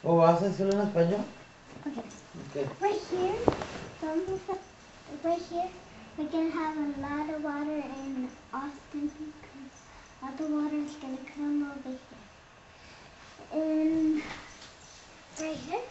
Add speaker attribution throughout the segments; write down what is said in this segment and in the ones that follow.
Speaker 1: ¿O vas a decirlo en español?
Speaker 2: Okay.
Speaker 1: Okay.
Speaker 2: Right here, right here, we're gonna have a lot of water in Austin because all the water is gonna come over here. And right here,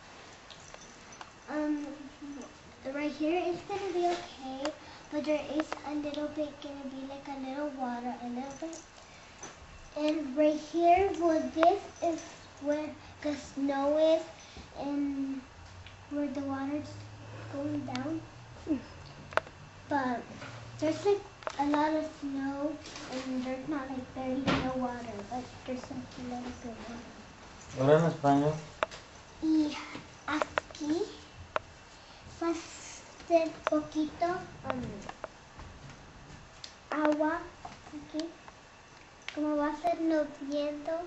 Speaker 2: right here is gonna be okay, but there is a little bit gonna be like a little water, a little bit. And right here, well, this is where the snow is, and where the water's going down. But there's like a lot of snow, and there's not like barely no water, but there's like a little bit of water.
Speaker 1: Ahora en español.
Speaker 2: Y aquí va a ser poquito agua aquí, como va a ser lloviendo.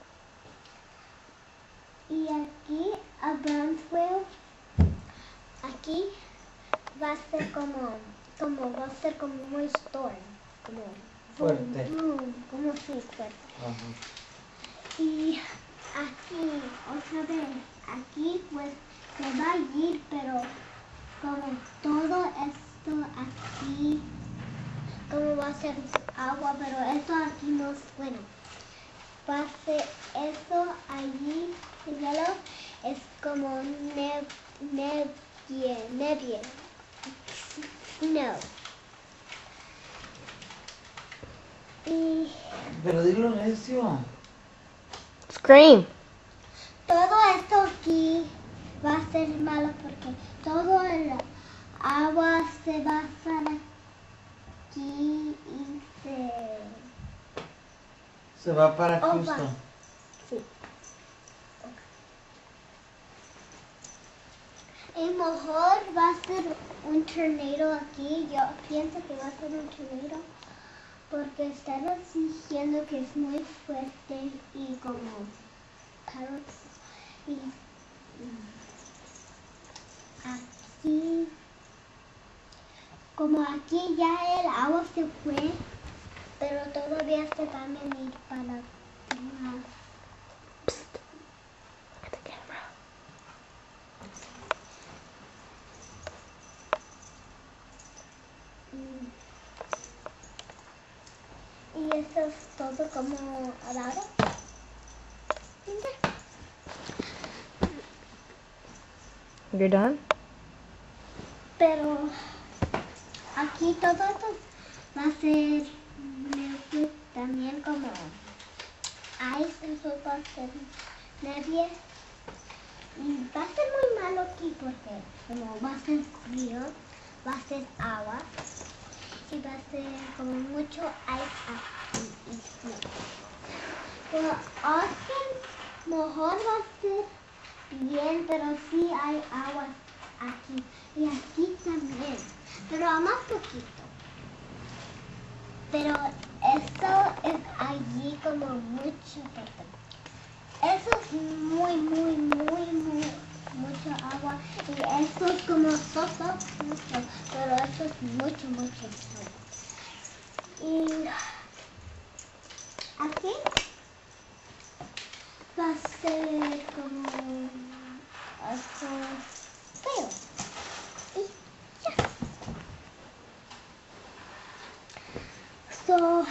Speaker 2: Y aquí a Brownsville, aquí va a ser como va a ser como muy storm, como
Speaker 1: Fuerte.
Speaker 2: como sí, fuerte.
Speaker 1: Ajá.
Speaker 2: Y aquí, otra vez, aquí pues se va a ir, pero como todo esto aquí, como va a ser agua, pero esto aquí no es bueno. Va a ser eso allí, el hielo, es como nebie. No. Y
Speaker 1: Pero dilo necio.
Speaker 3: Scream.
Speaker 2: todo esto aquí va a ser malo porque todo el agua se va a estar aquí y
Speaker 1: Se va para
Speaker 2: Oh,
Speaker 1: Houston.
Speaker 2: va. Sí. Y mejor va a ser un tornado aquí. Yo pienso que va a ser un tornado porque están diciendo que es muy fuerte y como y aquí, como aquí ya el agua se fue, pero todavía se va a venir para más.
Speaker 3: Look at the camera.
Speaker 2: Y eso es todo como ahora.
Speaker 3: You're done?
Speaker 2: Pero aquí todo esto va a ser también como ice, eso va a ser nieve. Y va a ser muy malo aquí porque como va a ser frío, va a ser agua y va a ser como mucho ice aquí y snow. Pero Austin mejor va a ser bien, pero sí hay agua aquí y aquí también, pero a más poquito. Pero esto es allí como mucho fuerte. Eso es muy mucho agua y esto es como mucho, pero esto es mucho. Y aquí va a ser como esto feo. Y ya. So,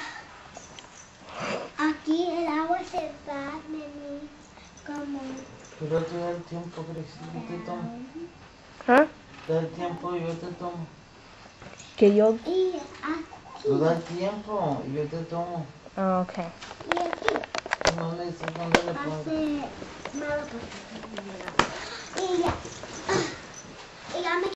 Speaker 2: aquí el agua se va a venir como
Speaker 1: Pero te da el tiempo, Gracie, yo te tomo.
Speaker 3: Huh?
Speaker 1: Da el tiempo y yo te tomo.
Speaker 3: Que yo...
Speaker 2: y aquí
Speaker 1: Tú da el tiempo y yo te tomo.
Speaker 3: Oh, okay.
Speaker 2: y aquí
Speaker 1: No me dices dónde le
Speaker 2: va a
Speaker 1: pongo.
Speaker 2: ser malo porque